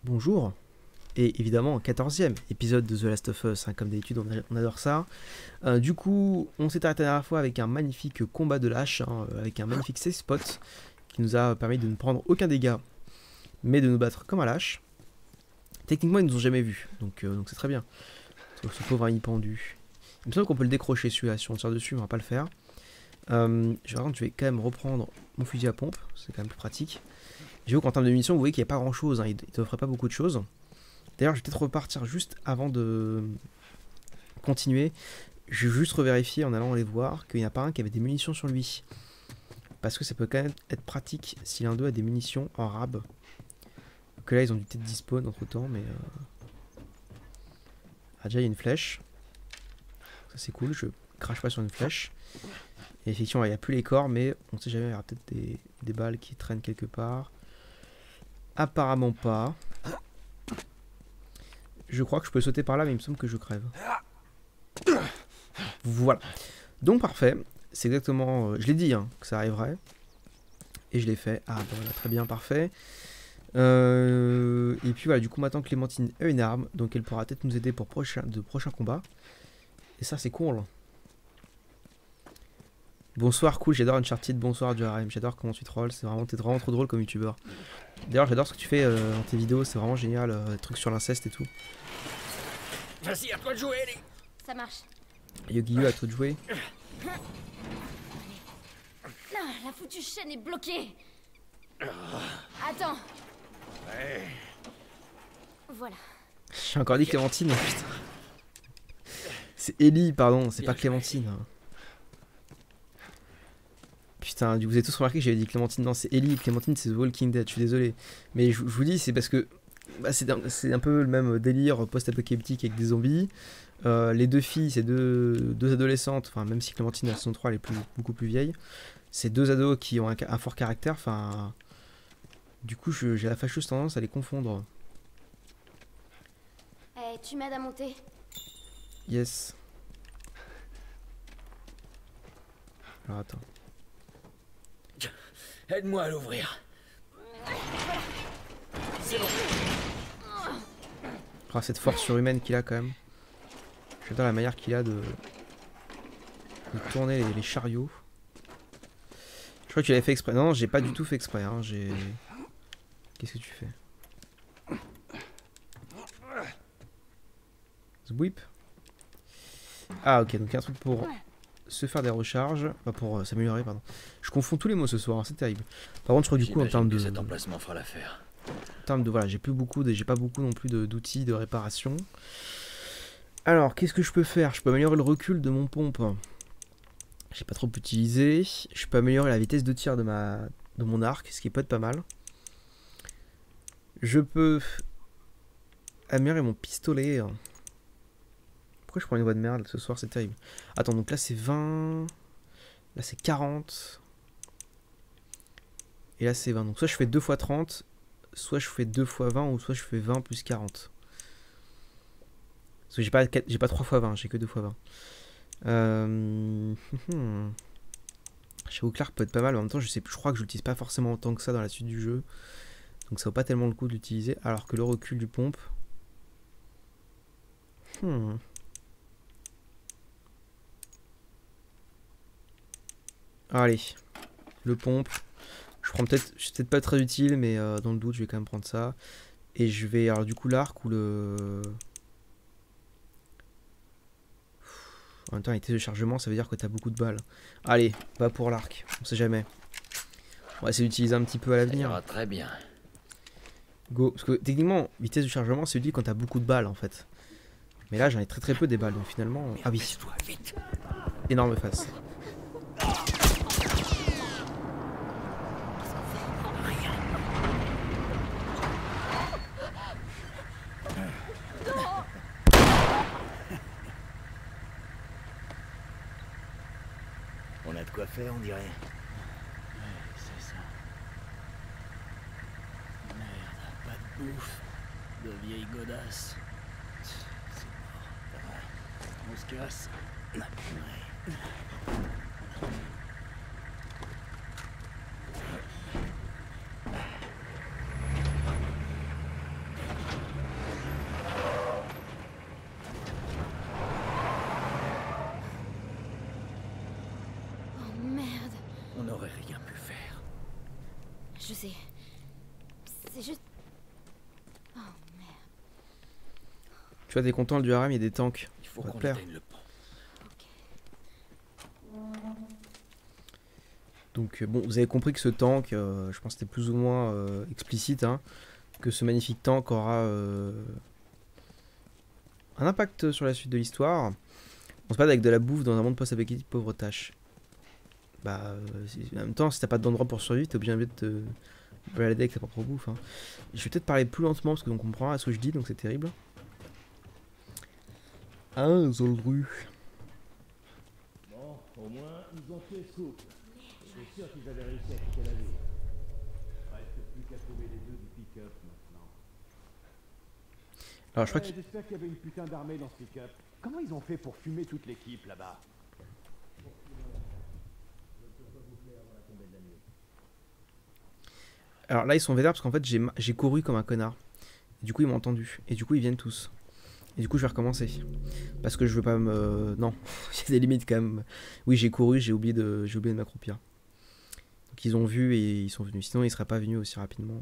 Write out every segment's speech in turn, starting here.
Bonjour, et évidemment 14e épisode de The Last of Us, hein, comme d'habitude on adore ça. Du coup, on s'est arrêté la dernière fois avec un magnifique combat de lâche, hein, avec un magnifique safe spot qui nous a permis de ne prendre aucun dégât, mais de nous battre comme un lâche. Techniquement, ils nous ont jamais vus, donc c'est très bien. Ce pauvre ami pendu. Il me semble qu'on peut le décrocher celui-là, si on tire dessus, on va pas le faire. Je vais quand même reprendre mon fusil à pompe, c'est quand même plus pratique. J'avoue qu'en termes de munitions, vous voyez qu'il n'y a pas grand chose, hein, il ne t'offrait pas beaucoup de choses. D'ailleurs, je vais peut-être repartir juste avant de continuer. Je vais juste revérifier en allant les voir qu'il n'y en a pas un qui avait des munitions sur lui. Parce que ça peut quand même être pratique si l'un d'eux a des munitions en rab. Que là, ils ont dû peut-être dispawn entre temps, mais. Ah, déjà, il y a une flèche. Ça, c'est cool, je crache pas sur une flèche. Et effectivement, il n'y a plus les corps, mais on sait jamais, il y aura peut-être des balles qui traînent quelque part. Apparemment pas. Je crois que je peux sauter par là, mais il me semble que je crève. Voilà. Donc parfait. C'est exactement... je l'ai dit hein, que ça arriverait. Et je l'ai fait. Ah bah voilà, très bien, parfait. Et puis voilà, du coup maintenant Clémentine a une arme. Donc elle pourra peut-être nous aider pour de prochains combats. Et ça c'est cool. Bonsoir, cool, j'adore Uncharted, bonsoir du RM, j'adore comment tu trolls, t'es vraiment trop drôle comme youtubeur. D'ailleurs j'adore ce que tu fais dans tes vidéos, c'est vraiment génial, trucs sur l'inceste et tout. Vas-y, à toi de jouer, Ellie. Ça marche. Yogi à toi de jouer. Ah, la foutue chaîne est bloquée. Attends. Ouais. Voilà. J'ai encore dit Clémentine, putain. C'est Ellie, pardon, c'est pas Clémentine. Putain, vous avez tous remarqué que j'avais dit Clémentine, non c'est Ellie, Clémentine c'est The Walking Dead, je suis désolé. Mais je vous dis, c'est parce que bah, c'est un peu le même délire post-apocalyptique avec des zombies. Les deux filles, c'est deux adolescentes, enfin même si Clémentine à saison 3 elle est beaucoup plus vieille. C'est deux ados qui ont un fort caractère, enfin... Du coup j'ai la fâcheuse tendance à les confondre. Eh, tu m'aides à monter? Yes. Alors attends. Aide-moi à l'ouvrir. C'est bon. Oh, cette force surhumaine qu'il a quand même. J'adore la manière qu'il a de tourner les chariots. Je crois que tu l'avais fait exprès. Non, j'ai pas du tout fait exprès. Hein. Qu'est-ce que tu fais? Zwip. Ah ok, donc il y a un truc pour se faire des recharges. Enfin, pour s'améliorer, pardon. Je confonds tous les mots ce soir, hein, c'est terrible. Par contre, je crois que du coup, en termes de... cet emplacement fera l'affaire. En termes de... Voilà, j'ai pas beaucoup non plus d'outils de réparation. Alors, qu'est-ce que je peux faire? Je peux améliorer le recul de mon pompe. J'ai pas trop utilisé. Je peux améliorer la vitesse de tir de mon arc, ce qui peut être pas mal. Je peux améliorer mon pistolet. Pourquoi je prends une voix de merde ce soir? C'est terrible. Attends, donc là c'est 20. Là c'est 40. Et là c'est 20. Donc soit je fais 2 x 30, soit je fais 2 x 20, ou soit je fais 20 plus 40. Parce que j'ai pas 3 x 20, j'ai que 2 x 20. Chez Clark peut être pas mal, mais en même temps je crois que je l'utilise pas forcément autant que ça dans la suite du jeu. Donc ça vaut pas tellement le coup de l'utiliser. Alors que le recul du pompe. Allez, le pompe. C'est peut-être pas très utile, mais dans le doute, je vais quand même prendre ça. Et je vais, alors du coup, l'arc ou le... En même temps, avec tes de chargement, ça veut dire que t'as beaucoup de balles. Allez, va pour l'arc, on sait jamais. On va essayer d'utiliser un petit peu à l'avenir. Très bien. Go, parce que techniquement, vitesse de chargement, c'est utile quand t'as beaucoup de balles, en fait. Mais là, j'en ai très peu des balles, donc finalement... Ah oui, énorme face. On a de quoi faire, on dirait. Ouais, c'est ça. Merde, pas de bouffe. De vieilles godasses. C'est mort. On se casse. Ouais. C'est juste... Tu vois, t'es content du harem, il y a des tanks. Il faut Ça va qu'on te plaire. éteigne le pont. Donc bon, vous avez compris que ce tank, je pense que c'était plus ou moins explicite, hein, que ce magnifique tank aura un impact sur la suite de l'histoire. On se bat avec de la bouffe dans un monde post-apocalyptique pauvre tâche. Bah, en même temps, si t'as pas d'endroit pour survivre, t'es obligé de te balader avec ta propre bouffe. Hein. Je vais peut-être parler plus lentement parce que on comprend rien à ce que je dis, donc c'est terrible. Un Zoldru. Bon, au moins, ils ont fait scoop. C'est sûr qu'ils avaient réussi à quitter la ville. Reste plus qu'à trouver les deux du pick-up maintenant. Alors je crois Ouais, j'espère qu'il y avait une putain d'armée dans ce pick-up. Comment ils ont fait pour fumer toute l'équipe là-bas? Alors là, ils sont vénères parce qu'en fait, j'ai couru comme un connard. Et du coup, ils m'ont entendu. Et du coup, ils viennent tous. Et du coup, je vais recommencer. Parce que je veux pas me... Non, il y a des limites quand même. Oui, j'ai couru, j'ai oublié de m'accroupir. Donc ils ont vu et ils sont venus. Sinon, ils seraient pas venus aussi rapidement.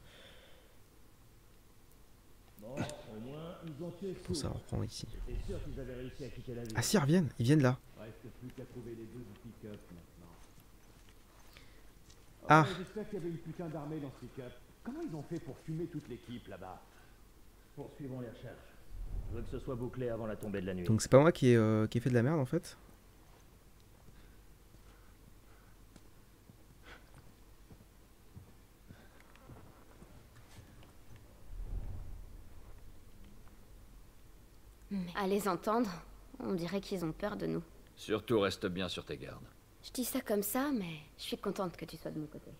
Bon, au moins, ils ont tué Bon, scoop. ça va reprendre ici. C'est sûr qu'ils avaient réussi à quitter la ville. Ah si, ils viennent là. Reste plus qu'à trouver les deux du pick-up maintenant. Ah. Ouais, j'espère qu'il y avait une putain d'armée dans ce pick-up. Comment ils ont fait pour fumer toute l'équipe là-bas? Poursuivons les recherches. Je veux que ce soit bouclé avant la tombée de la nuit. Donc c'est pas moi qui ai fait de la merde en fait. À les entendre, on dirait qu'ils ont peur de nous. Surtout reste bien sur tes gardes. Je dis ça comme ça, mais je suis contente que tu sois de mon côté.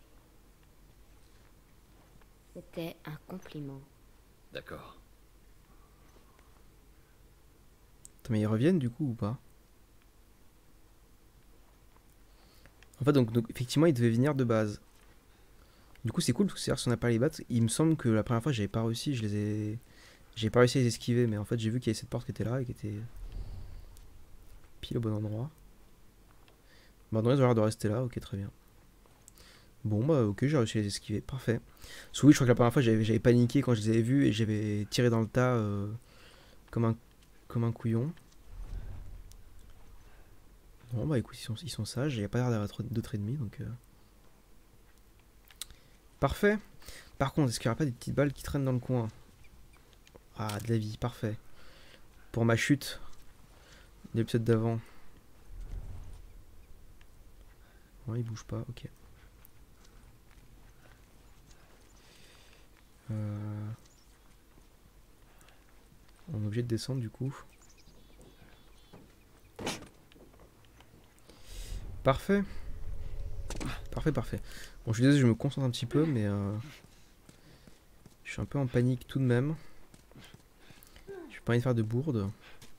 C'était un compliment. D'accord. Attends, mais ils reviennent du coup ou pas? En fait, donc effectivement, ils devaient venir de base. Du coup, c'est cool parce que c'est-à-dire si on n'a pas les battre, il me semble que la première fois, j'avais pas réussi, j'ai pas réussi à les esquiver, mais en fait, j'ai vu qu'il y avait cette porte qui était là et qui était pile au bon endroit. Bah, non, ils ont l'air de rester là, ok, très bien. Bon, bah, ok, j'ai réussi à les esquiver, parfait. Parce que oui, je crois que la première fois, j'avais paniqué quand je les avais vus et j'avais tiré dans le tas comme un couillon. Bon, bah, écoute, ils sont sages, il n'y a pas l'air d'avoir d'autres ennemis, donc. Parfait. Par contre, est-ce qu'il n'y aura pas des petites balles qui traînent dans le coin? Ah, de la vie, parfait. Pour ma chute de l'épisode d'avant. Non, il bouge pas, ok. On est obligé de descendre du coup. Parfait. Parfait, parfait. Bon, je suis désolé, je me concentre un petit peu, mais je suis un peu en panique tout de même. J'ai pas envie de faire de bourde.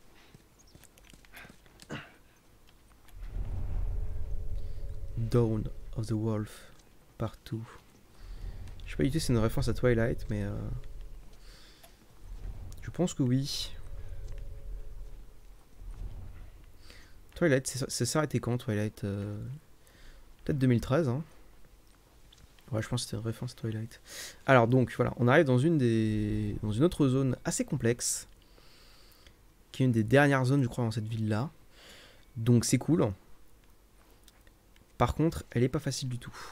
Dawn of the Wolf, partout. Je sais pas du tout si c'est une référence à Twilight, mais je pense que oui. Twilight, c'est ça arrêté quand Twilight peut-être 2013, hein. Ouais, je pense que c'était une référence à Twilight. Alors donc, voilà, on arrive dans une autre zone assez complexe, qui est une des dernières zones, je crois, dans cette ville-là. Donc c'est cool. Par contre, elle est pas facile du tout.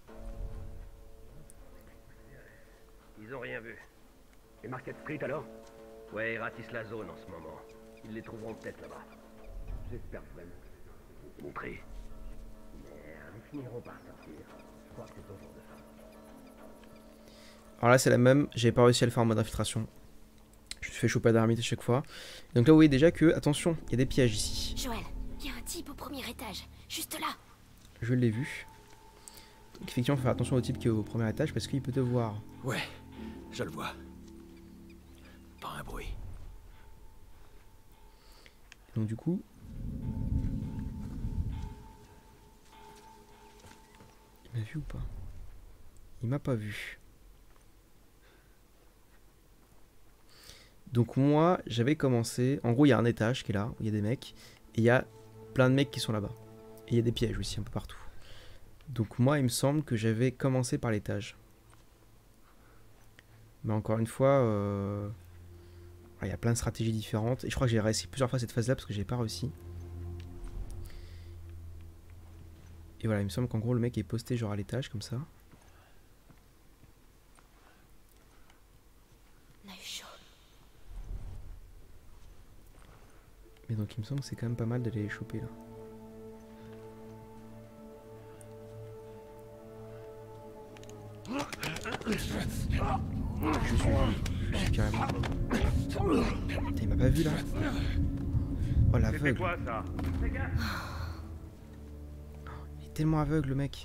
Ils ont rien vu. Et Market Street alors? Ouais, ils ratissent la zone en ce moment. Ils les trouveront peut-être là-bas. J'espère vraiment. Je vais montrer. Mais ils finiront par sortir. Je crois que c'est au genre de ça. Alors là, c'est la même. J'avais pas réussi à le faire en mode infiltration. Je me suis fait choper d'armite à chaque fois. Donc là, vous voyez déjà que, attention, il y a des pièges ici. Joël, il y a un type au premier étage, juste là. Je l'ai vu. Donc effectivement, il faut faire attention au type qui est au premier étage parce qu'il peut te voir. Ouais, je le vois. Pas un bruit. Donc du coup... Il m'a vu ou pas? Il m'a pas vu. Donc moi, j'avais commencé... En gros, il y a un étage qui est là, où il y a des mecs. Et il y a plein de mecs qui sont là-bas. Et il y a des pièges aussi, un peu partout. Donc moi, il me semble que j'avais commencé par l'étage. Mais encore une fois, il y a plein de stratégies différentes. Et je crois que j'ai réussi plusieurs fois cette phase-là parce que j'ai pas réussi. Et voilà, il me semble qu'en gros le mec est posté genre à l'étage comme ça. On a eu chaud. Mais donc il me semble que c'est quand même pas mal d'aller les choper là. Je suis carrément. Putain, il m'a pas vu là. Oh C'était l'aveugle. quoi ça? Fais gaffe. Il est tellement aveugle le mec.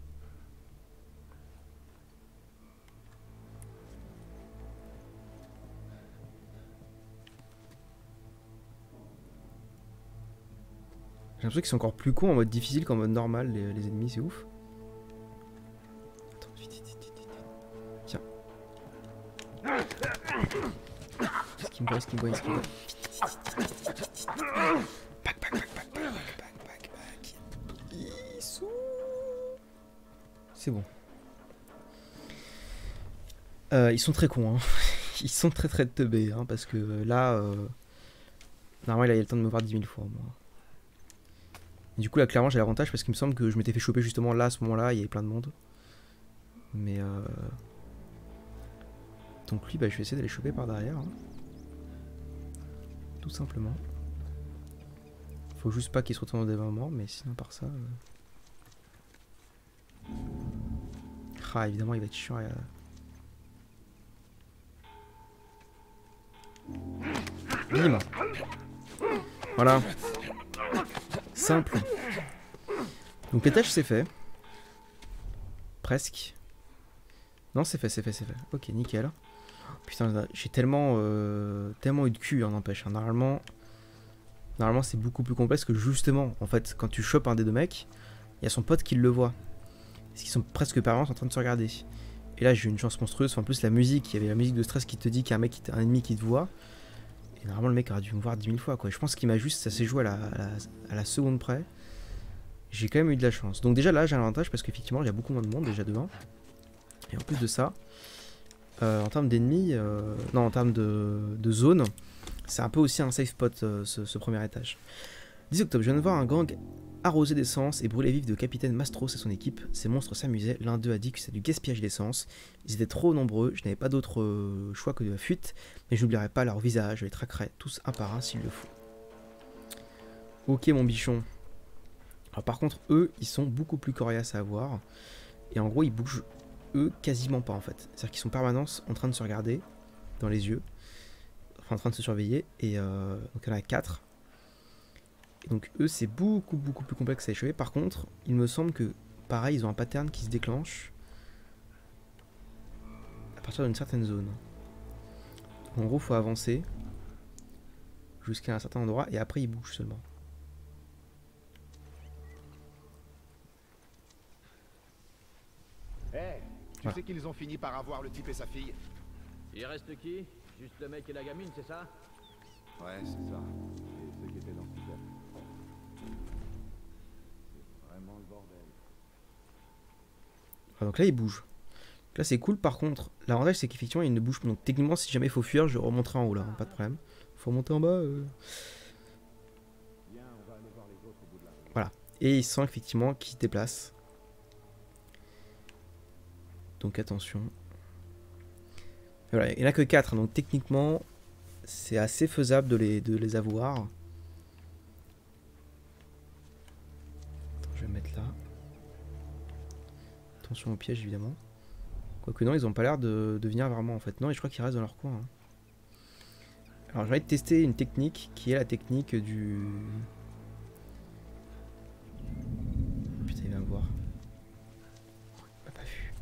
J'ai l'impression qu'ils sont encore plus cons en mode difficile qu'en mode normal, les ennemis, c'est ouf. Attends, vite, vite, vite, vite, vite. Tiens. Skimboy, skimboy, skimboy. Back, back, back, back, back, back, back, back. Issou. C'est bon. Ils sont très cons, hein. Ils sont très très teubés, hein, parce que là... normalement, il a eu le temps de me voir 10 000 fois, moi. Et du coup là clairement j'ai l'avantage parce qu'il me semble que je m'étais fait choper justement là à ce moment là, il y avait plein de monde. Mais donc lui bah, je vais essayer d'aller choper par derrière. Hein. Tout simplement. Faut juste pas qu'il se retourne au développement, mais sinon par ça... Ah évidemment il va être chiant. Bim. Voilà. Simple. Donc l'étage c'est fait. Presque. Non c'est fait, c'est fait, c'est fait. Ok nickel. Putain j'ai tellement tellement eu de cul, hein, n'empêche. Hein. Normalement c'est beaucoup plus complexe que justement en fait quand tu chopes un des deux mecs, il y a son pote qui le voit. Parce qu'ils sont presque permanents en train de se regarder. Et là j'ai eu une chance monstrueuse. En plus la musique, il y avait la musique de stress qui te dit qu'il y a un ennemi qui te voit. Et normalement le mec aurait dû me voir 10 000 fois quoi. Je pense qu'il m'a juste, ça s'est joué à la seconde près. J'ai quand même eu de la chance. Donc déjà là j'ai un avantage parce qu'effectivement il y a beaucoup moins de monde déjà de 1. Et en plus de ça, en termes d'ennemis, non en termes de zone, c'est un peu aussi un safe spot ce premier étage. 10 octobre, je viens de voir un gang arroser d'essence et brûler vif de capitaine Mastros et son équipe. Ces monstres s'amusaient, l'un d'eux a dit que c'était du gaspillage d'essence. Ils étaient trop nombreux, je n'avais pas d'autre choix que de la fuite, mais je n'oublierai pas leur visage, je les traquerai tous un par un s'il le faut. Ok mon bichon. Alors par contre eux, ils sont beaucoup plus coriaces à avoir, et en gros ils bougent eux quasiment pas en fait. C'est-à-dire qu'ils sont en permanence en train de se regarder dans les yeux, enfin en train de se surveiller, et donc il y en a 4. Et donc eux c'est beaucoup plus complexe à échapper. Par contre il me semble que pareil ils ont un pattern qui se déclenche à partir d'une certaine zone. En gros faut avancer jusqu'à un certain endroit et après ils bougent seulement. Hey, tu sais qu'ils ont fini par avoir le type et sa fille? Il reste qui? Juste le mec et la gamine, c'est ça? Ouais, c'est ça. Et ceux qui étaient dans le pick-up. C'est vraiment le bordel. Ah, donc là il bouge. Donc là c'est cool, par contre l'avantage c'est qu'effectivement il ne bouge pas. Donc techniquement si jamais il faut fuir je remonterai en haut là, hein, pas de problème. Faut remonter en bas. Viens, on va aller voir les autres au bout de la rue. Voilà. Et il sent effectivement qu'il se déplace. Donc attention. Et voilà, il n'y en a que 4, donc techniquement c'est assez faisable de les avoir. Attends, je vais me mettre là. Attention au piège évidemment. Quoique non, ils ont pas l'air de venir vers moi en fait. Non, et je crois qu'ils restent dans leur coin. Hein. Alors j'ai envie de tester une technique qui est la technique du... Putain, il va me voir. Il m'a pas vu.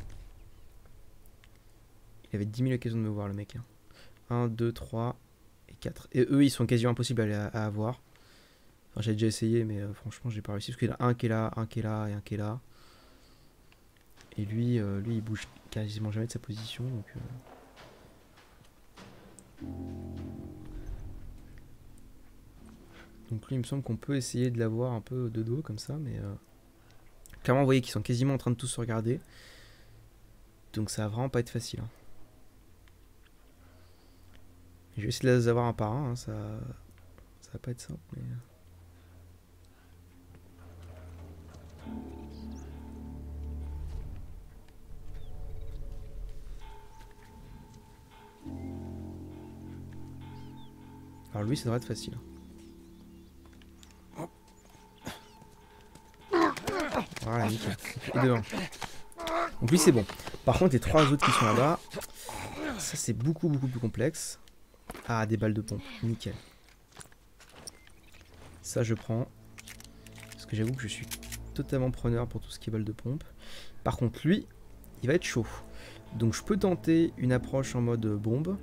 Il avait 10 000 occasions de me voir le mec. Hein. 1, 2, 3 et 4. Et eux ils sont quasiment impossibles à avoir. Enfin j'ai déjà essayé mais franchement j'ai pas réussi. Parce qu'il y en a un qui est là, un qui est là et un qui est là. Et lui, lui il bouge quasiment jamais de sa position. Donc lui il me semble qu'on peut essayer de l'avoir un peu de dos comme ça. Mais clairement vous voyez qu'ils sont quasiment en train de tous se regarder. Donc ça va vraiment pas être facile. Hein. Je vais essayer de les avoir un par un, hein, ça va pas être simple, mais... Alors lui, ça devrait être facile. Voilà, nickel. Et devant. Donc lui, c'est bon. Par contre, les 3 autres qui sont là-bas, ça c'est beaucoup plus complexe. Ah, des balles de pompe. Nickel. Ça, je prends. Parce que j'avoue que je suis totalement preneur pour tout ce qui est balles de pompe. Par contre, lui, il va être chaud. Donc je peux tenter une approche en mode bombe.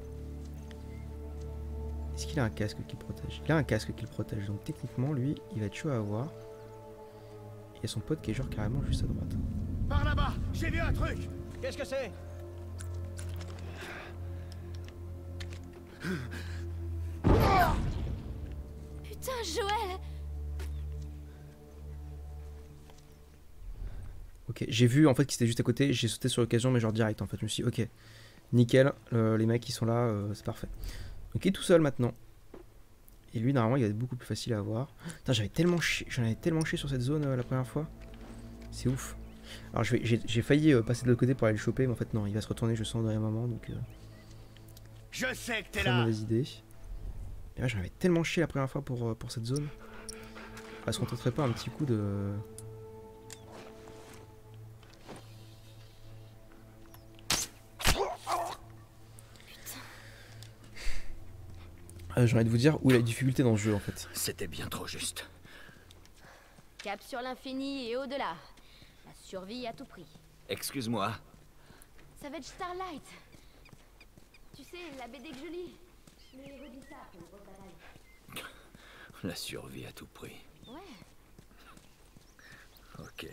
Est-ce qu'il a un casque qui le protège? Il a un casque qui le protège, donc techniquement, lui, il va être chaud à avoir. Il y a son pote qui est genre carrément juste à droite. Par là-bas, j'ai vu un truc. Qu'est-ce que c'est? Putain, Joël! Ok, j'ai vu en fait qu'il était juste à côté, j'ai sauté sur l'occasion, mais genre direct en fait. Je me suis dit, ok, nickel, les mecs qui sont là, c'est parfait. Donc il est tout seul maintenant. Et lui, normalement, il va être beaucoup plus facile à avoir. Putain, j'en avais tellement chié sur cette zone la première fois. C'est ouf. Alors j'ai failli passer de l'autre côté pour aller le choper, mais en fait non, il va se retourner, je le sens au dernier moment, donc... Je sais que t'es très là. mauvaise idée. Et là, j'en avais tellement chié la première fois pour cette zone. Elle se contenterait pas un petit coup de... J'ai envie de vous dire où est la difficulté dans le jeu en fait. C'était bien trop juste. Cap sur l'infini et au-delà. La survie à tout prix. Excuse-moi. Ça va être Starlight. Tu sais, la BD que je lis. Le héros dit ça pour le gros bataille. La survie à tout prix. Ouais. Ok.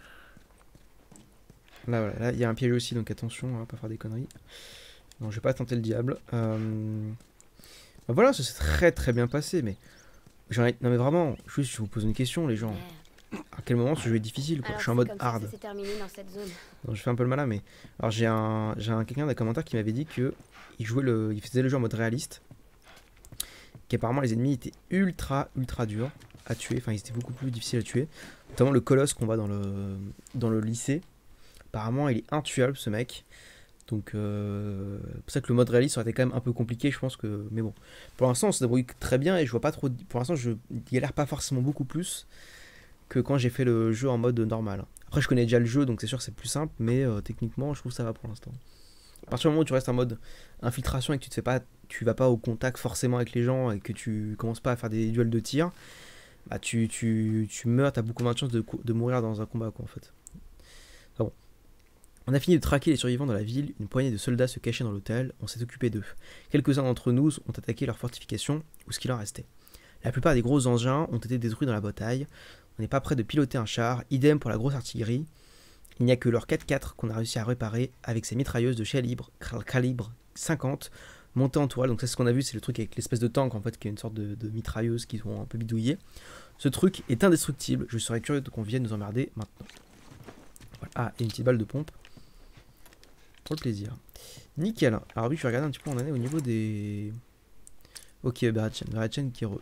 Là voilà, là il y a un piège aussi, donc attention, hein, pas faire des conneries. Non, je vais pas tenter le diable. Bah voilà, ça s'est très bien passé, mais... Non mais vraiment, juste je vous pose une question les gens. À quel moment ce jeu est difficile quoi? Alors, Je suis en mode comme ça hard. que ça s'est terminé dans cette zone. Donc je fais un peu le malin, mais... Alors j'ai quelqu'un dans les commentaires qui m'avait dit que il faisait le jeu en mode réaliste. Qu'apparemment les ennemis étaient ultra durs à tuer, enfin ils étaient beaucoup plus difficiles à tuer. Notamment le colosse qu'on voit dans le lycée. Apparemment il est intuable ce mec. Donc c'est pour ça que le mode réaliste aurait été quand même un peu compliqué, je pense que... Mais bon, pour l'instant on se débrouille très bien et je vois pas trop... Pour l'instant je galère pas forcément beaucoup plus que quand j'ai fait le jeu en mode normal. Après je connais déjà le jeu donc c'est sûr que c'est plus simple, mais techniquement je trouve que ça va pour l'instant. À partir du moment où tu restes en mode infiltration et que tu vas pas au contact forcément avec les gens et que tu commences pas à faire des duels de tir, bah tu meurs, t'as beaucoup moins de chances de mourir dans un combat quoi en fait. Enfin bon. On a fini de traquer les survivants dans la ville, une poignée de soldats se cachaient dans l'hôtel, on s'est occupé d'eux. Quelques-uns d'entre nous ont attaqué leurs fortifications, ou ce qu'il en restait. La plupart des gros engins ont été détruits dans la bataille, on n'est pas prêt de piloter un char, idem pour la grosse artillerie. Il n'y a que leur 4x4 qu'on a réussi à réparer avec ses mitrailleuses de calibre 50 montées en toile. Donc ça c'est ce qu'on a vu, c'est le truc avec l'espèce de tank en fait qui est une sorte de mitrailleuse qui sont un peu bidouillées. Ce truc est indestructible, je serais curieux qu'on vienne nous emmerder maintenant. Voilà. Ah, et une petite balle de pompe. Pour le plaisir. Nickel. Alors oui, je vais regarder un petit peu où on en est au niveau des... Ok, Beretchen qui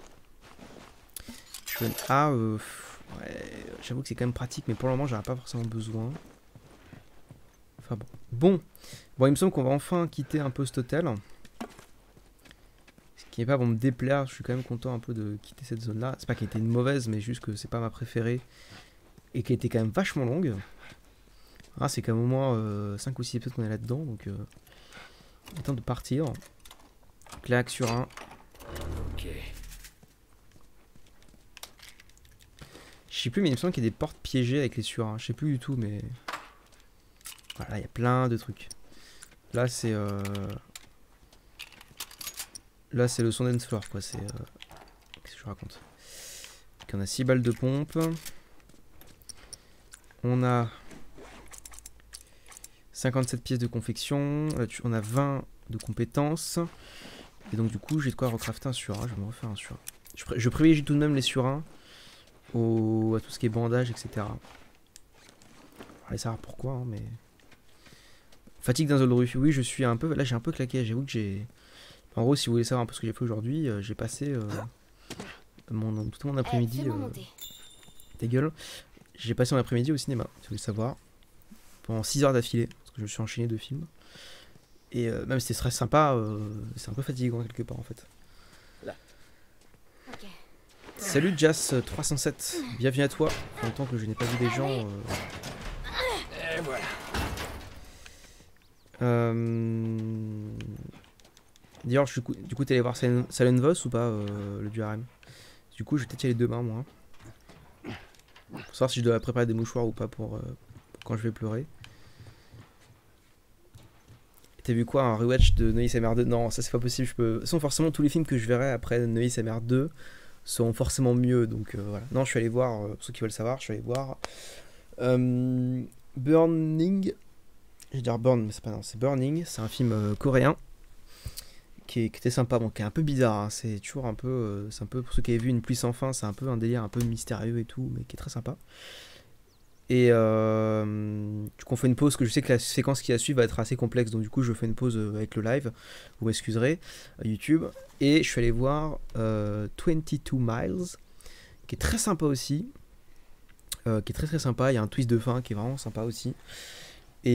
ouais, j'avoue que c'est quand même pratique, mais pour le moment, j'en ai pas forcément besoin. Enfin bon. Bon, il me semble qu'on va enfin quitter un peu cet hôtel. Ce qui n'est pas pour me déplaire, je suis quand même content un peu de quitter cette zone-là. C'est pas qu'elle était une mauvaise, mais juste que c'est pas ma préférée. Et qu'elle était quand même vachement longue. Ah, c'est qu'à un moment 5 ou 6 épisodes qu'on est là-dedans, donc il est temps de partir. Clac sur un. Ok. Je sais plus, mais il me semble qu'il y a des portes piégées avec les surins. Je sais plus du tout, mais... Voilà, il y a plein de trucs. Là, c'est... Là, c'est le Sundance Floor, quoi. C'est... Qu'est-ce que je raconte? Donc, on a 6 balles de pompe. On a... 57 pièces de confection. Là, on a 20 de compétences. Et donc, du coup, j'ai de quoi recrafter un surin. Je vais me refaire un surin. Je privilégie tout de même les surins à tout ce qui est bandage, etc. Allez savoir pourquoi, hein, mais... Fatigue d'un Zoldruf. Oui, je suis un peu... Là, j'ai un peu claqué. J'avoue que j'ai... En gros, si vous voulez savoir un peu ce que j'ai fait aujourd'hui, j'ai passé tout mon après-midi. Fais-moi monter. Ta gueule. J'ai passé mon après-midi au cinéma, si vous voulez savoir. Pendant 6 heures d'affilée, parce que je me suis enchaîné 2 films. Et même si c'était très sympa, c'est un peu fatigant quelque part en fait. Ok. Salut Jas307, bienvenue à toi. Ça fait longtemps que je n'ai pas vu des gens. Et voilà. D'ailleurs, du coup, t'es allé voir Silent Voice ou pas, le du harem? Du coup, je vais peut-être y aller demain, moi. Pour savoir si je dois préparer des mouchoirs ou pas pour quand je vais pleurer. T'as vu quoi, un rewatch de Neuilly SMR 2? Non, ça c'est pas possible. De toute façon, forcément, tous les films que je verrai après Neuilly SMR 2 seront forcément mieux. Donc voilà. Non, je suis allé voir, pour ceux qui veulent savoir, je suis allé voir Burning. Je vais dire Burn, mais c'est pas non, c'est Burning. C'est un film coréen qui était sympa, bon, qui est un peu bizarre. Hein. C'est toujours un peu, c'est un peu pour ceux qui avaient vu Une pluie sans fin, c'est un peu un délire un peu mystérieux et tout, mais qui est très sympa. Et du coup on fait une pause, que je sais que la séquence qui va suivre va être assez complexe, donc du coup je fais une pause avec le live, vous m'excuserez, YouTube. Et je suis allé voir 22 Miles, qui est très sympa aussi, qui est très très sympa. Il y a un twist de fin qui est vraiment sympa aussi. Et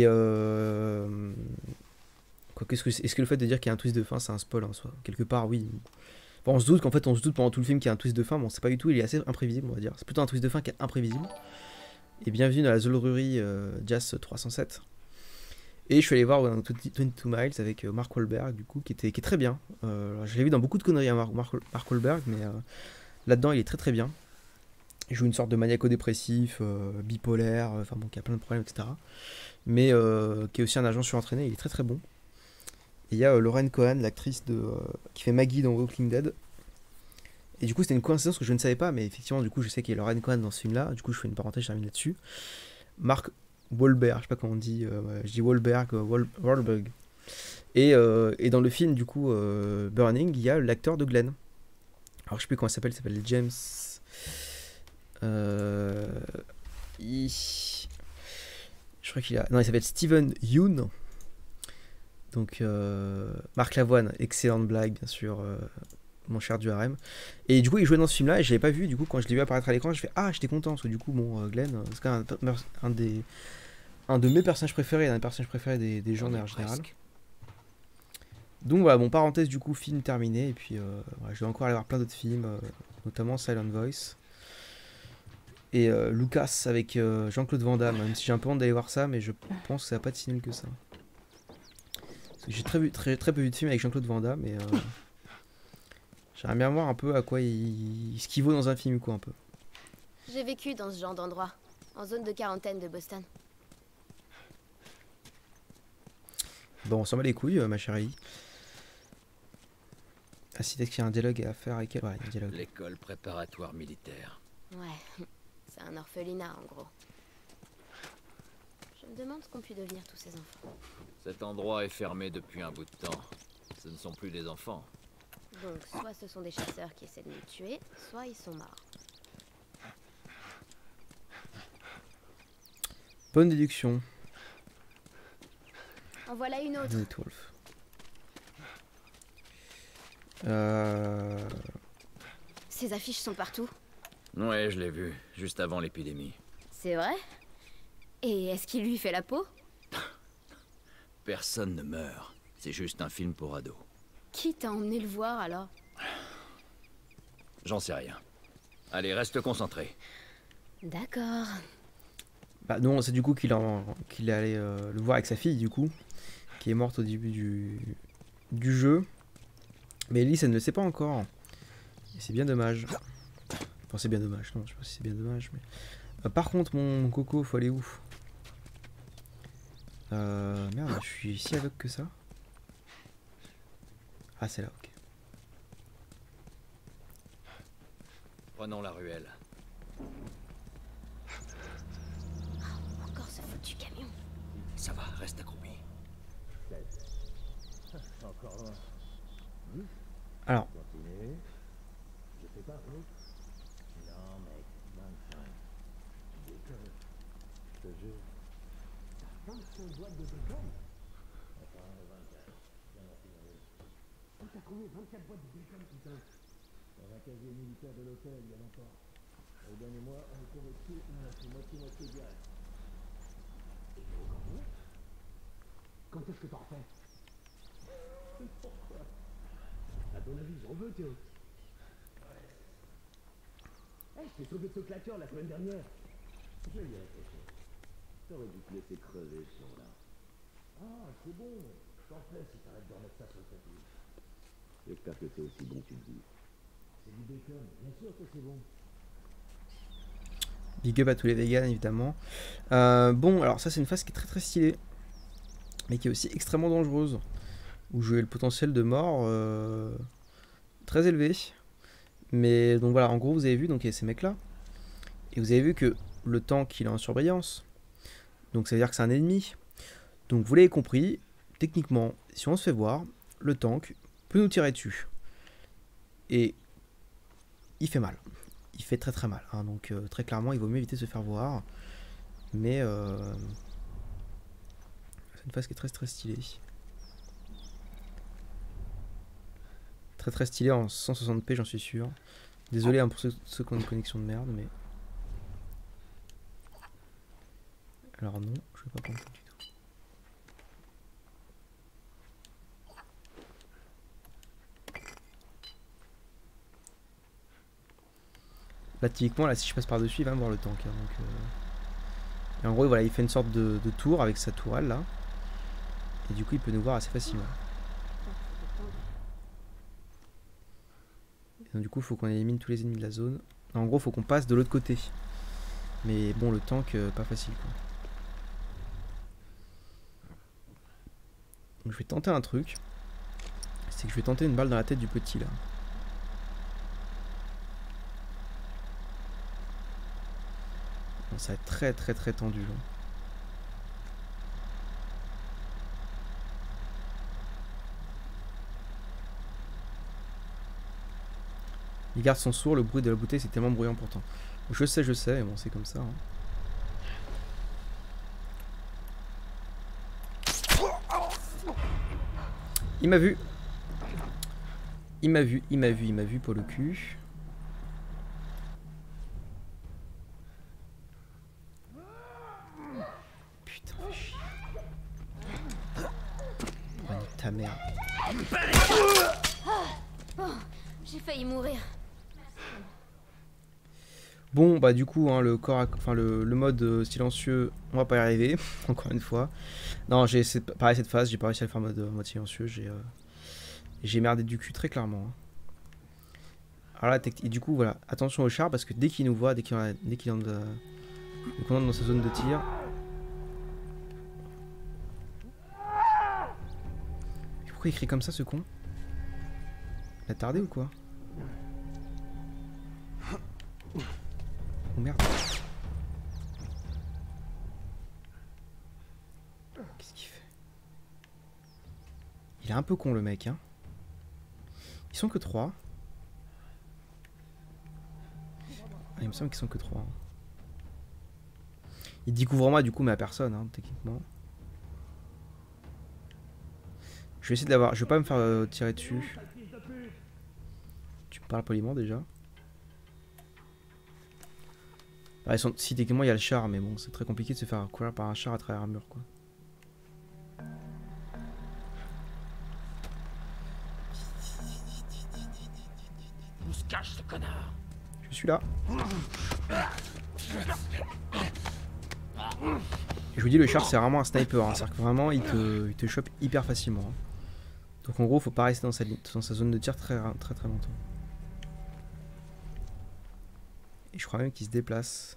est-ce que le fait de dire qu'il y a un twist de fin c'est un spoil en soi? Quelque part oui. Bon, on se doute pendant tout le film qu'il y a un twist de fin, bon c'est pas du tout, il est assez imprévisible on va dire. C'est plutôt un twist de fin qui est imprévisible. Et bienvenue dans la zollerie Jas307. Et je suis allé voir 22 Miles avec Mark Wahlberg, du coup, qui est très bien. Je l'ai vu dans beaucoup de conneries, hein, Mark Wahlberg, mais là-dedans, il est très très bien. Il joue une sorte de maniaco-dépressif, bipolaire, enfin bon, qui a plein de problèmes, etc. Mais qui est aussi un agent surentraîné, il est très très bon. Et il y a Lauren Cohan, l'actrice qui fait Maggie dans Walking Dead. Et du coup, c'était une coïncidence que je ne savais pas, mais effectivement, du coup, je sais qu'il y a Lauren Cohan dans ce film-là. Du coup, je fais une parenthèse, je termine là-dessus. Mark Wahlberg, je sais pas comment on dit, je dis Wahlberg, Wahlberg. Et dans le film, du coup, Burning, il y a l'acteur de Glenn. Alors, je sais plus comment il s'appelle James. Je crois qu'il a. Non, il s'appelle Steven Yeun. Donc, Marc Lavoine, excellente blague, bien sûr. Mon cher du harem. Et du coup, il jouait dans ce film-là et je l'avais pas vu. Du coup, quand je l'ai vu apparaître à l'écran, je fais ah, j'étais content parce que du coup, bon, Glenn, c'est quand même un de mes personnages préférés, un des personnages préférés des gens en général. Donc voilà, bon, parenthèse, du coup, film terminé. Et puis, voilà, je vais encore aller voir plein d'autres films, notamment Silent Voice. Et Lucas avec Jean-Claude Van Damme, même si j'ai un peu honte d'aller voir ça, mais je pense que ça va pas être si nul que ça. Parce que j'ai très peu vu de films avec Jean-Claude Van Damme, mais j'aimerais bien voir un peu à quoi ce qu'il vaut dans un film, quoi, un peu. J'ai vécu dans ce genre d'endroit, en zone de quarantaine de Boston. Bon, on s'en bat les couilles, ma chérie. Ah si, peut-être qu'il y a un dialogue à faire avec elle. Ouais, il y a un dialogue. L'école préparatoire militaire. Ouais, c'est un orphelinat en gros. Je me demande ce qu'ont pu devenir tous ces enfants. Cet endroit est fermé depuis un bout de temps. Ce ne sont plus des enfants. Donc, soit ce sont des chasseurs qui essaient de nous tuer, soit ils sont morts. Bonne déduction. En voilà une autre. Night Wolf. Ces affiches sont partout. Ouais, je l'ai vu, juste avant l'épidémie. C'est vrai? Et est-ce qu'il lui fait la peau? Personne ne meurt. C'est juste un film pour ados. Qui t'a emmené le voir alors? J'en sais rien. Allez, reste concentré. D'accord. Bah non, c'est du coup qu'il est allé le voir avec sa fille, du coup, qui est morte au début du jeu. Mais Ellie, elle ne le sait pas encore. Et c'est bien dommage. Enfin, c'est bien dommage, non, je sais pas si c'est bien dommage, mais... par contre, mon coco, faut aller où? Merde, je suis si aveugle que ça. Ah, c'est là, ok. Prenons la ruelle. Encore ce foutu camion. Ça va, reste accroupi. Encore loin. Alors, Continuez. Je sais pas, vous. Non, mec, 25. Déconne. Je te jure. 25 boîtes de bacon. Enfin, 24. Bien entendu. trouvé 24 boîtes de bacon, putain. Dans un casier militaire de l'hôtel, il y a longtemps. Egan et moi, on était restés, on a fait moitié-moitié direct. Et combien? Quand est-ce que t'en refais? Pourquoi? À ton avis, j'en veux, Théo. Je t'ai sauvé de ce claqueur la semaine dernière. Je vais y réfléchir. T'aurais dû te laisser crever, ce jour-là. Ah, c'est bon. T'en fais si t'arrêtes de remettre ça sur le tapis. J'espère que c'est aussi bon que tu le dis. C'est du bacon, bien sûr que c'est bon. Big up à tous les vegans, évidemment. Bon, alors ça, c'est une phase qui est très très stylée, mais qui est aussi extrêmement dangereuse, où j'ai le potentiel de mort très élevé. Mais donc voilà, en gros, vous avez vu, donc il y a ces mecs-là, et vous avez vu que le tank, il est en surbrillance, donc ça veut dire que c'est un ennemi. Donc vous l'avez compris, techniquement, si on se fait voir, le tank peut nous tirer dessus. Et il fait mal. Il fait très très mal. Hein. Donc très clairement, il vaut mieux éviter de se faire voir. Mais c'est une phase qui est très très stylée. Très très stylée en 160p, j'en suis sûr. Désolé hein, pour ceux qui ont une connexion de merde, mais... Alors non, je vais pas prendre ça du tout. Là, typiquement, là, si je passe par-dessus, il va me voir le tank. Hein, donc, et en gros, voilà, il fait une sorte de tour avec sa tourelle, là. Et du coup, il peut nous voir assez facilement. Et donc, du coup, il faut qu'on élimine tous les ennemis de la zone. En gros, il faut qu'on passe de l'autre côté. Mais bon, le tank, pas facile, quoi. Donc, je vais tenter un truc. C'est que je vais tenter une balle dans la tête du petit, là. Ça va être très très très tendu. Hein. Les gardes sont sourds, le bruit de la bouteille c'est tellement bruyant pourtant. Je sais, mais bon c'est comme ça. Hein. Il m'a vu. Il m'a vu pour le cul. Ta mère. J'ai failli mourir. Bon bah du coup hein, le corps, enfin le mode silencieux, on va pas y arriver encore une fois. Non j'ai pareil cette phase, j'ai pas réussi à le faire en mode silencieux, j'ai merdé du cul très clairement. Hein. Alors là et du coup voilà, attention au char parce que dès qu'il nous voit, dès qu'il entre dans sa zone de tir. Pourquoi il crie comme ça ce con? Il a tardé ou quoi? Oh merde. Qu'est-ce qu'il fait? Il est un peu con le mec hein. Ils sont que 3. Ah, il me semble qu'ils sont que 3. Hein. Il découvre moi du coup mais à personne hein, techniquement. Je vais essayer de l'avoir. Je vais pas me faire tirer dessus. Tu me parles poliment déjà. Bah, si techniquement il y a le char, mais bon, c'est très compliqué de se faire courir par un char à travers un mur quoi. On se cache ce connard. Je suis là. Et je vous dis, le char c'est vraiment un sniper. Hein. C'est-à-dire que vraiment il te chope hyper facilement. Hein. Donc en gros, faut pas rester dans sa zone de tir très longtemps. Et je crois même qu'il se déplace.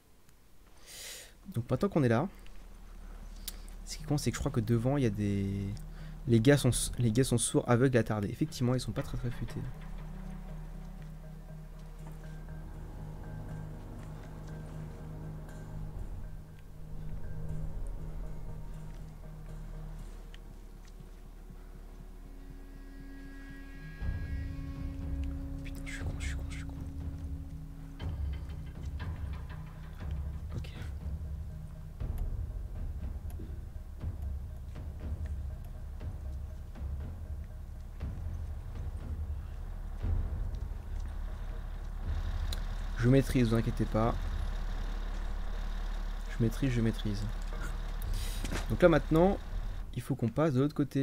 Donc maintenant qu'on est là, ce qui compte c'est que je crois que devant il y a des... Les gars sont sourds, aveugles et attardés. Effectivement, ils sont pas très futés. Je maîtrise, vous inquiétez pas. Je maîtrise. Donc là maintenant, il faut qu'on passe de l'autre côté.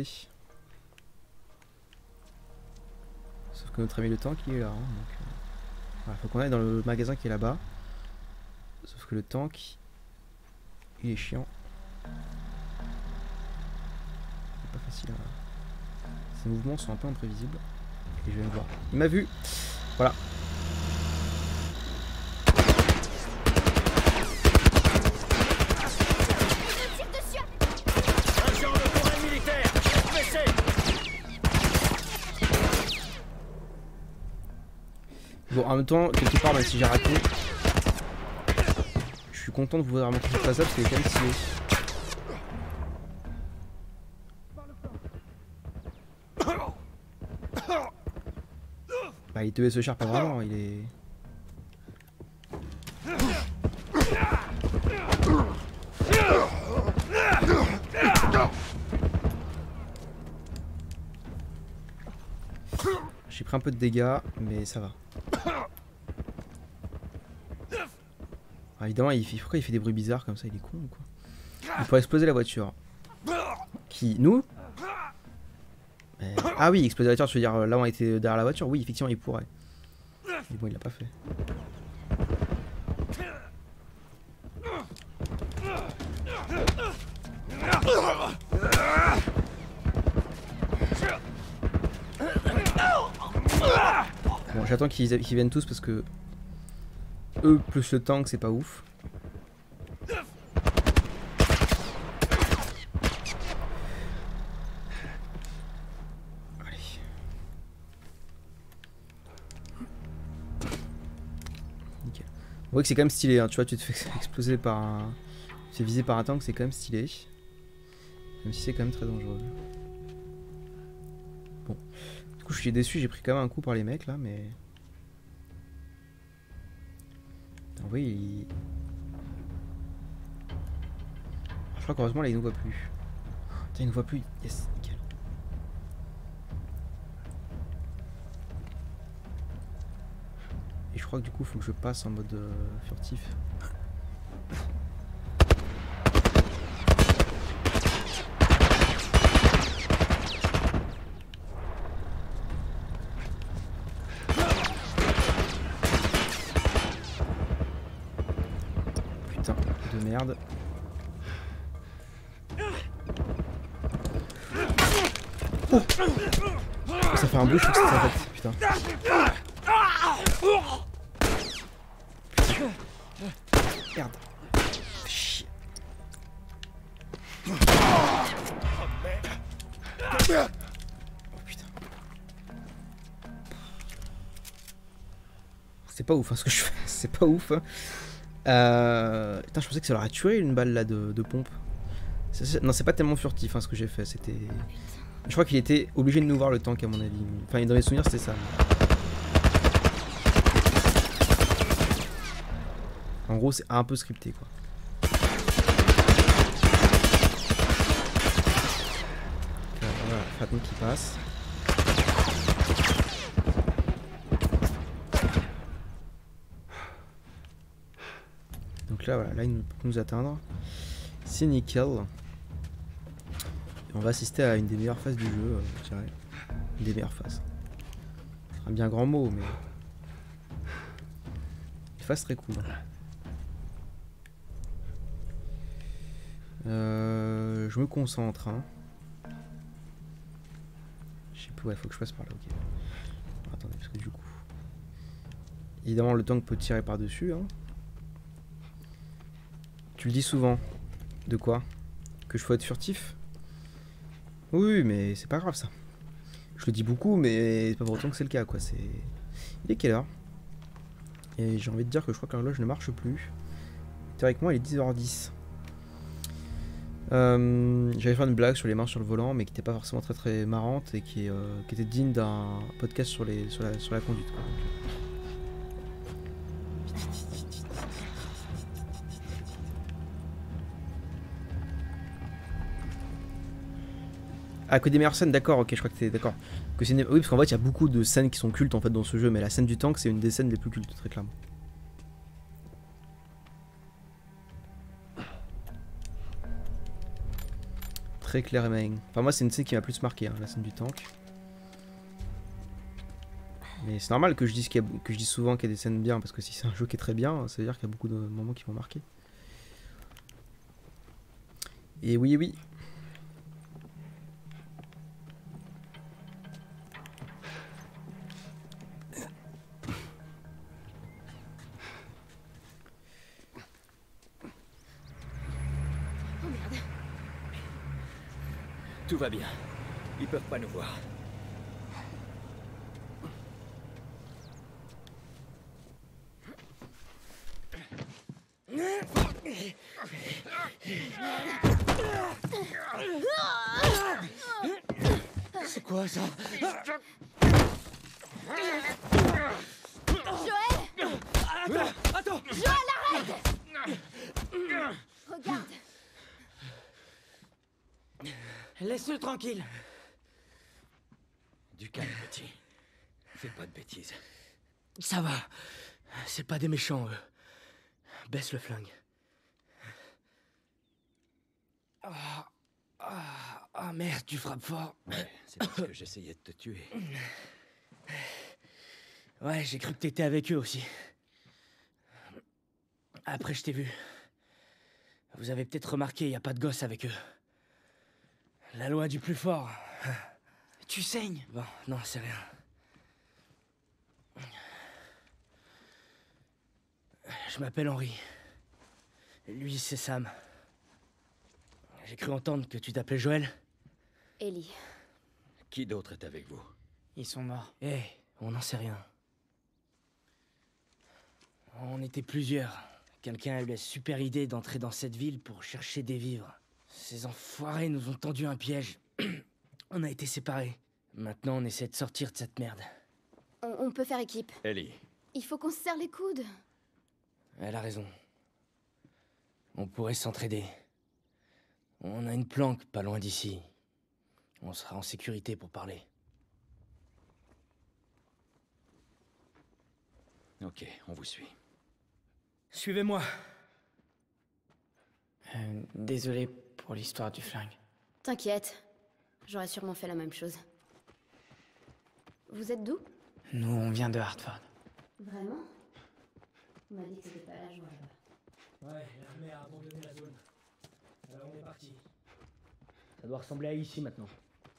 Sauf que notre ami le tank il est là. Hein, donc, voilà, faut qu'on aille dans le magasin qui est là-bas. Sauf que le tank, il est chiant. C'est pas facile à... Ses mouvements sont un peu imprévisibles. Et je vais le voir. Il m'a vu. Voilà. Bon, en même temps, quelque part, même si j'ai raté, je suis content de vous avoir montré cette phase parce qu'elle est quand même stylée. Bah, il te ce char pas vraiment, il est... J'ai pris un peu de dégâts, mais ça va. Ah, évidemment, pourquoi il fait des bruits bizarres comme ça? Il est con ou quoi? Il pourrait exploser la voiture. Qui? Nous? Ah oui, exploser la voiture, je veux dire, là où on était derrière la voiture. Oui, effectivement, il pourrait. Mais bon, il l'a pas fait. Bon, j'attends qu'ils viennent tous parce que eux plus le tank c'est pas ouf. Allez. Nickel. On voit que c'est quand même stylé, hein. Tu vois, tu te fais exploser par un... Tu te fais viser par un tank, c'est quand même stylé. Même si c'est quand même très dangereux. Bon. Du coup je suis déçu, j'ai pris quand même un coup par les mecs là, mais... Oui, il... Je crois qu'heureusement là il nous voit plus. Putain, il nous voit plus, yes, nickel. Et je crois que du coup il faut que je passe en mode furtif. Merde. Oh, ça fait un bruit, je trouve que ça fait. Putain. Merde. Chier. Oh putain. C'est pas ouf hein, ce que je fais. C'est pas ouf. Hein. Putain, je pensais que ça l'aurait tué une balle là de pompe. Non, c'est pas tellement furtif hein, ce que j'ai fait. C'était. Je crois qu'il était obligé de nous voir le tank à mon avis. Enfin, dans mes souvenirs, c'était ça. En gros, c'est un peu scripté quoi. Voilà, Fatman qui passe. Donc là, voilà, là il peut nous atteindre. C'est nickel. Et on va assister à une des meilleures phases du jeu, je dirais. Une des meilleures phases. C'est un bien grand mot, mais... Une phase très cool. Je me concentre. Hein. Je sais plus, ouais, faut que je passe par là, ok. Alors, attendez, parce que du coup... Évidemment, le tank peut tirer par-dessus, hein. Tu le dis souvent. De quoi? Que je faut être furtif? Oui, mais c'est pas grave ça. Je le dis beaucoup, mais c'est pas pour autant que c'est le cas quoi. C'est... Il est quelle heure? Et j'ai envie de dire que je crois que l'horloge ne marche plus. Théoriquement, il est 10h10. J'allais faire une blague sur les mains sur le volant, mais qui n'était pas forcément très marrante et qui était digne d'un podcast sur la conduite. Quoi. Ah, que des meilleures scènes, d'accord, ok, je crois que t'es d'accord. Oui, parce qu'en fait, il y a beaucoup de scènes qui sont cultes en fait dans ce jeu, mais la scène du tank, c'est une des scènes les plus cultes, très clairement. très clairement. Enfin moi c'est une scène qui m'a plus marqué, hein, la scène du tank. Mais c'est normal que je dise que je dise souvent qu'il y a des scènes bien, parce que si c'est un jeu qui est très bien, ça veut dire qu'il y a beaucoup de moments qui vont marquer. Et oui, oui. Oh merde. Tout va bien. Ils peuvent pas nous voir. C'est quoi ça? Joël! Attends! Joël, arrête! Regarde. Laisse-le tranquille. Du calme, petit. Fais pas de bêtises. Ça va. C'est pas des méchants, eux. Baisse le flingue. Ah, merde, tu frappes fort. Ouais, c'est parce que j'essayais de te tuer. Ouais, j'ai cru que t'étais avec eux aussi. Après, je t'ai vu. Vous avez peut-être remarqué, il n'y a pas de gosse avec eux. La loi du plus fort. Tu saignes. Bon, non, c'est rien. Je m'appelle Henry. Lui, c'est Sam. J'ai cru entendre que tu t'appelais Joël. Ellie. Qui d'autre est avec vous? Ils sont morts. Eh, on n'en sait rien. On était plusieurs. Quelqu'un a eu la super idée d'entrer dans cette ville pour chercher des vivres. Ces enfoirés nous ont tendu un piège. On a été séparés. Maintenant, on essaie de sortir de cette merde. On peut faire équipe. Ellie. Il faut qu'on se serre les coudes. Elle a raison. On pourrait s'entraider. On a une planque pas loin d'ici. On sera en sécurité pour parler. Ok, on vous suit. Suivez-moi. Désolé pour l'histoire du flingue. T'inquiète. J'aurais sûrement fait la même chose. Vous êtes d'où? Nous, on vient de Hartford. Vraiment? On m'a dit que c'était pas la joie là-bas. Ouais, l'armée a abandonné la zone. Alors on est parti. Ça doit ressembler à ici maintenant.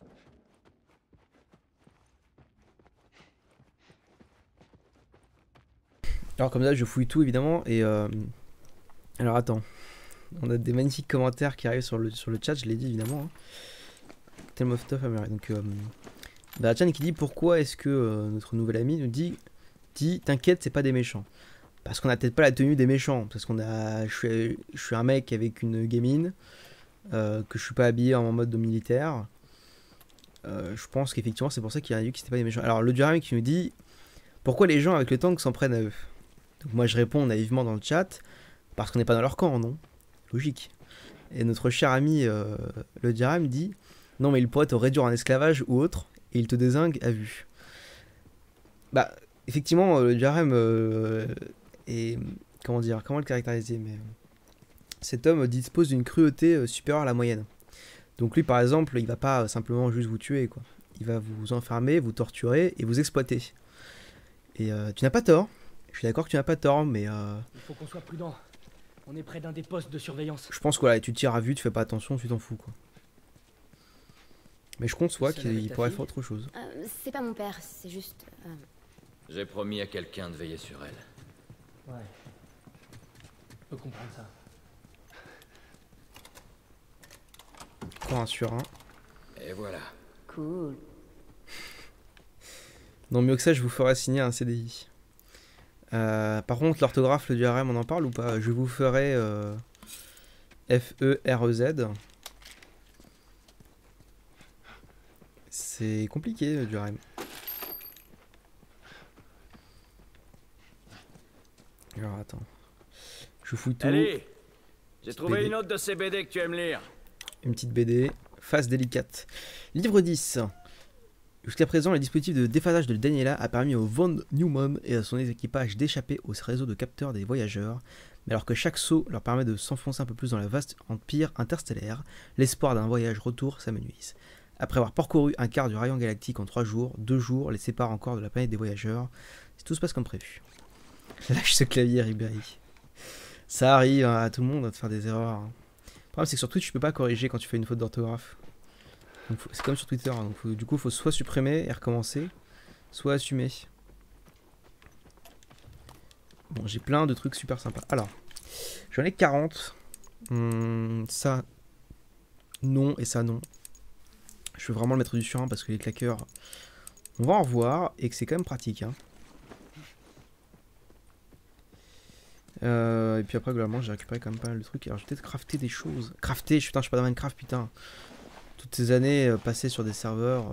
Alors comme ça je fouille tout évidemment et alors attends, on a des magnifiques commentaires qui arrivent sur le chat, je l'ai dit évidemment, hein. Tell of Tough America. Donc Chan qui dit pourquoi est-ce que notre nouvel ami nous dit t'inquiète c'est pas des méchants, parce qu'on a peut-être pas la tenue des méchants, parce qu'on a je suis un mec avec une gamine, que je suis pas habillé en mode de militaire. Je pense qu'effectivement c'est pour ça qu'il a dit que c'était pas des méchants. Alors le Durham qui nous dit pourquoi les gens avec le tank s'en prennent à eux. Donc moi je réponds naïvement dans le chat, parce qu'on n'est pas dans leur camp, non? Logique. Et notre cher ami le Durham dit non mais il pourrait te réduire en esclavage ou autre, et il te dézingue à vue. Bah effectivement le Durham est... comment dire, comment le caractériser, mais cet homme dispose d'une cruauté supérieure à la moyenne. Donc lui par exemple il va pas simplement juste vous tuer quoi. Il va vous enfermer, vous torturer et vous exploiter. Et tu n'as pas tort. Je suis d'accord que tu n'as pas tort, mais Il faut qu'on soit prudent. On est près d'un des postes de surveillance. je pense que voilà, tu tires à vue, tu fais pas attention, tu t'en fous quoi. Mais je conçois Seul avec qu'il ta pourrait fille faire autre chose. C'est pas mon père, c'est juste... J'ai promis à quelqu'un de veiller sur elle. Ouais. Je peux comprendre ça. Encore un sur un. Et voilà. Cool. Non, mieux que ça, je vous ferai signer un CDI. Par contre, l'orthographe, le DRM, on en parle ou pas? Je vous ferai FEREZ. C'est compliqué, le DRM. Alors, attends. Je fouille tout. Allez, j'ai Petite trouvé BD. une autre de ces BD que tu aimes lire. Une petite BD. Face délicate. Livre 10. Jusqu'à présent, le dispositif de déphasage de Daniela a permis au Von Neumann et à son équipage d'échapper au réseau de capteurs des voyageurs. Mais alors que chaque saut leur permet de s'enfoncer un peu plus dans le vaste empire interstellaire, l'espoir d'un voyage retour s'amenuise. Après avoir parcouru un quart du rayon galactique en 3 jours, 2 jours les séparent encore de la planète des voyageurs, si tout se passe comme prévu. Lâche ce clavier, Ribéry. Ça arrive à tout le monde de faire des erreurs. Le problème, c'est que sur Twitch, tu peux pas corriger quand tu fais une faute d'orthographe. C'est comme sur Twitter, donc du coup, il faut soit supprimer et recommencer, soit assumer. Bon, j'ai plein de trucs super sympas. Alors, j'en ai 40. Ça, non, et ça, non. Je veux vraiment le mettre du surin parce que les claqueurs, on va en revoir et que c'est quand même pratique. Hein. Et puis après, globalement, j'ai récupéré quand même pas mal de trucs. Alors, je vais peut-être crafter des choses. Crafter, putain, je suis pas dans Minecraft, putain. Toutes ces années passées sur des serveurs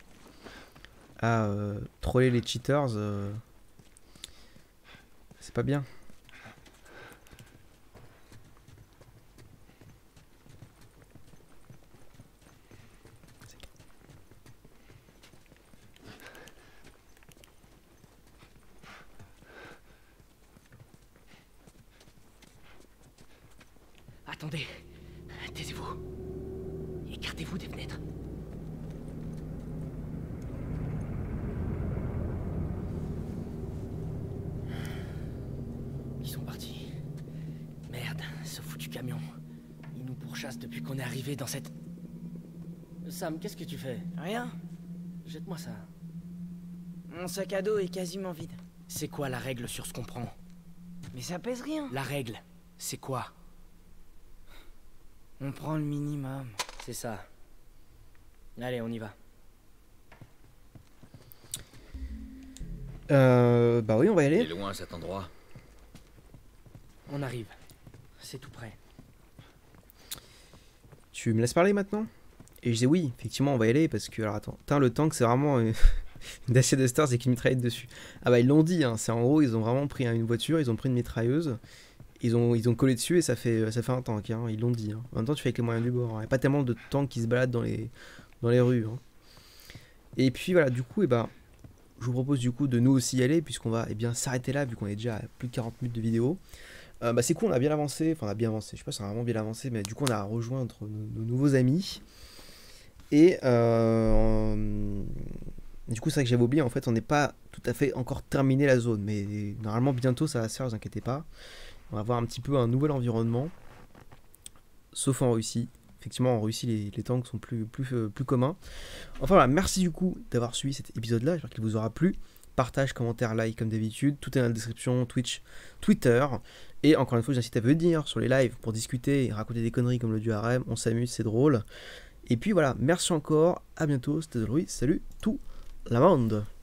à troller les cheaters, c'est pas bien. Attendez, taisez-vous. Écartez-vous des fenêtres. Ils sont partis. Merde, ce foutu camion. Ils nous pourchassent depuis qu'on est arrivé dans cette... Sam, qu'est-ce que tu fais? Rien. Jette-moi ça. Mon sac à dos est quasiment vide. C'est quoi la règle sur ce qu'on prend? Mais ça pèse rien. La règle, c'est quoi? On prend le minimum. C'est ça. Allez, on y va. Bah oui, on va y aller. C'est loin cet endroit. On arrive. C'est tout près. Tu me laisses parler maintenant? Et je disais oui, effectivement, on va y aller parce que, alors attends, le tank, c'est vraiment une Dacia Duster avec une mitraillette dessus. Ah bah ils l'ont dit, hein, c'est en gros, ils ont vraiment pris une voiture, ils ont pris une mitrailleuse. Ils ont collé dessus et ça fait un tank, hein, ils l'ont dit. Hein. En même temps, tu fais avec les moyens du bord. Il n'y a pas tellement de tanks qui se baladent dans les rues. Hein. Et puis voilà, du coup, je vous propose du coup de nous aussi y aller, puisqu'on va s'arrêter là, vu qu'on est déjà à plus de 40 minutes de vidéo. C'est cool, on a bien avancé. Enfin, on a bien avancé. Je sais pas si on a vraiment bien avancé, mais du coup, on a rejoint nos nouveaux amis. Et du coup, c'est vrai que j'avais oublié, en fait, on n'est pas tout à fait encore terminé la zone. Mais normalement, bientôt, ça va se faire, ne vous inquiétez pas. On va voir un petit peu un nouvel environnement, sauf en Russie. Effectivement, en Russie, les tanks sont plus communs. Enfin voilà, merci du coup d'avoir suivi cet épisode-là. J'espère qu'il vous aura plu. Partage, commentaire, like comme d'habitude. Tout est dans la description, Twitch, Twitter. Et encore une fois, je vous incite à venir sur les lives pour discuter et raconter des conneries comme le dieu harem. On s'amuse, c'est drôle. Et puis voilà, merci encore. À bientôt. C'était Louis. Salut tout le monde.